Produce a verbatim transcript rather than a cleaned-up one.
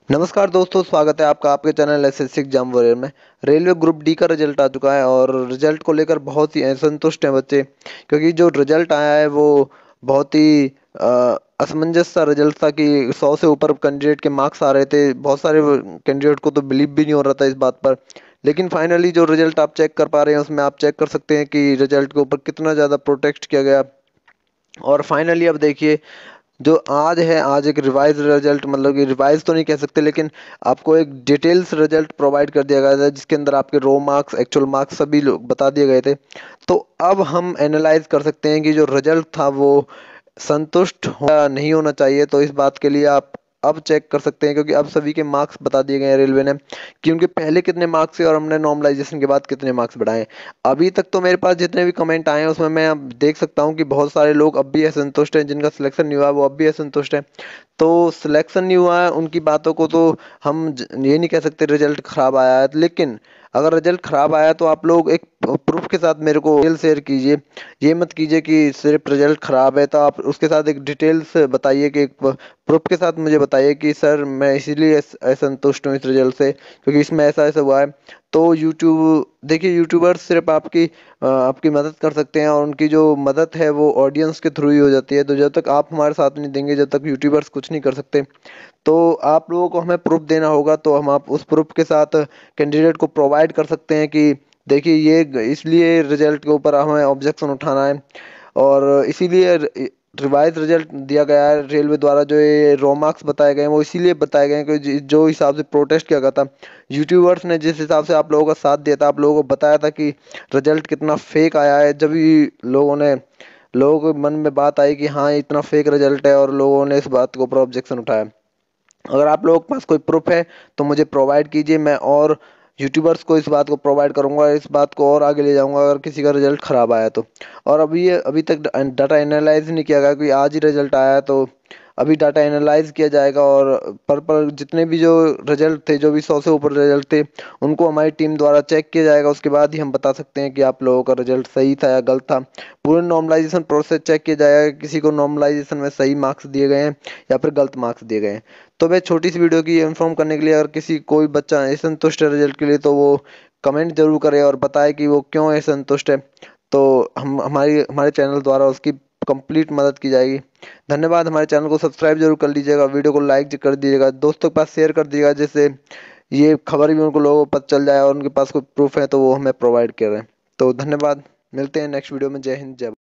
नमस्कार दोस्तों, स्वागत है आपका आपके चैनल एसएससी एग्जाम वॉरियर में। रेलवे ग्रुप डी का रिजल्ट आ चुका है और रिजल्ट को लेकर बहुत ही असंतुष्ट हैं बच्चे, क्योंकि जो रिजल्ट आया है वो बहुत ही अ, असमंजस सा रिजल्ट था कि सौ से ऊपर कैंडिडेट के मार्क्स आ रहे थे। बहुत सारे कैंडिडेट को तो बिलीव भी नहीं हो रहा था इस बात पर। लेकिन फाइनली जो रिजल्ट आप चेक कर पा रहे हैं उसमें आप चेक कर सकते हैं कि रिजल्ट के ऊपर कितना ज़्यादा प्रोटेस्ट किया गया। और फाइनली अब देखिए, जो आज है, आज एक रिवाइज रिजल्ट, मतलब कि रिवाइज तो नहीं कह सकते, लेकिन आपको एक डिटेल्स रिजल्ट प्रोवाइड कर दिया गया था जिसके अंदर आपके रो मार्क्स, एक्चुअल मार्क्स सभी लोग बता दिए गए थे। तो अब हम एनालाइज कर सकते हैं कि जो रिजल्ट था वो संतुष्ट होना नहीं होना चाहिए। तो इस बात के लिए आप अब चेक कर सकते हैं, क्योंकि अब सभी के मार्क्स बता दिए गए हैं रेलवे ने कि उनके पहले कितने मार्क्स थे और हमने नॉर्मलाइजेशन के बाद कितने मार्क्स बढ़ाए। अभी तक तो मेरे पास जितने भी कमेंट आए हैं उसमें मैं अब देख सकता हूँ कि बहुत सारे लोग अब भी असंतुष्ट हैं, जिनका सिलेक्शन नहीं हुआ वो अब भी असंतुष्ट हैं। तो सिलेक्शन नहीं हुआ है उनकी बातों को तो हम ज- ये नहीं कह सकते रिजल्ट खराब आया है, लेकिन अगर रिजल्ट खराब आया तो आप लोग एक प्रूफ के साथ मेरे को डिटेल शेयर कीजिए। ये मत कीजिए कि सिर्फ रिजल्ट खराब है, तो आप उसके साथ एक डिटेल्स बताइए कि एक प्रूफ के साथ मुझे बताइए कि सर मैं इसीलिए अस- असंतुष्ट हूँ इस रिजल्ट से, क्योंकि इसमें ऐसा ऐसा हुआ है। तो यूट्यूब देखिए, यूट्यूबर्स सिर्फ आपकी अ, आपकी मदद कर सकते हैं और उनकी जो मदद है वो ऑडियंस के थ्रू ही हो जाती है। तो जब तक आप हमारे साथ नहीं देंगे, जब तक यूट्यूबर्स कुछ नहीं कर सकते। तो आप लोगों को हमें प्रूफ देना होगा, तो हम आप उस प्रूफ के साथ कैंडिडेट को प्रोवाइड कर सकते हैं कि देखिए ये ग- इसलिए रिजल्ट के ऊपर हमें ऑब्जेक्शन उठाना है और इसीलिए रिवाइज रिजल्ट दिया गया है रेलवे द्वारा। जो ये रो मार्क्स बताए गए हैं वो इसीलिए बताए गए हैं कि जि- जो हिसाब से प्रोटेस्ट किया गया था यूट्यूबर्स ने, जिस हिसाब से आप लोगों का साथ दिया था, आप लोगों को बताया था कि रिजल्ट कितना फेक आया है, जब भी लोगों ने लोगों के मन में बात आई कि हाँ ये इतना फेक रिजल्ट है, और लोगों ने इस बात के ऊपर ऑब्जेक्शन उठाया। अगर आप लोगों के पास कोई प्रूफ है तो मुझे प्रोवाइड कीजिए, मैं और यूट्यूबर्स को इस बात को प्रोवाइड करूंगा, इस बात को और आगे ले जाऊंगा अगर किसी का रिजल्ट खराब आया तो। और अभी ये अभी तक डाटा एनालाइज नहीं किया गया, क्योंकि आज ही रिजल्ट आया है। तो अभी डाटा एनालाइज किया जाएगा और पर पर जितने भी जो रिजल्ट थे, जो भी सौ से ऊपर रिजल्ट थे, उनको हमारी टीम द्वारा चेक किया जाएगा। उसके बाद ही हम बता सकते हैं कि आप लोगों का रिजल्ट सही था या गलत था। पूरे नॉर्मलाइजेशन प्रोसेस चेक किया जाएगा कि किसी को नॉर्मलाइजेशन में सही मार्क्स दिए गए हैं या फिर गलत मार्क्स दिए गए हैं। तो मैं छोटी सी वीडियो की इन्फॉर्म करने के लिए, अगर किसी कोई बच्चा असंतुष्ट है रिजल्ट के लिए, तो वो कमेंट जरूर करे और बताए कि वो क्यों असंतुष्ट है। तो हम हमारी हमारे चैनल द्वारा उसकी कंप्लीट मदद की जाएगी। धन्यवाद। हमारे चैनल को सब्सक्राइब जरूर कर लीजिएगा, वीडियो को लाइक कर दीजिएगा, दोस्तों के पास शेयर कर दीजिएगा, जिससे ये खबर भी उनको लोगों को पता चल जाए और उनके पास कोई प्रूफ है तो वो हमें प्रोवाइड करें। तो धन्यवाद, मिलते हैं नेक्स्ट वीडियो में। जय हिंद, जय भारत।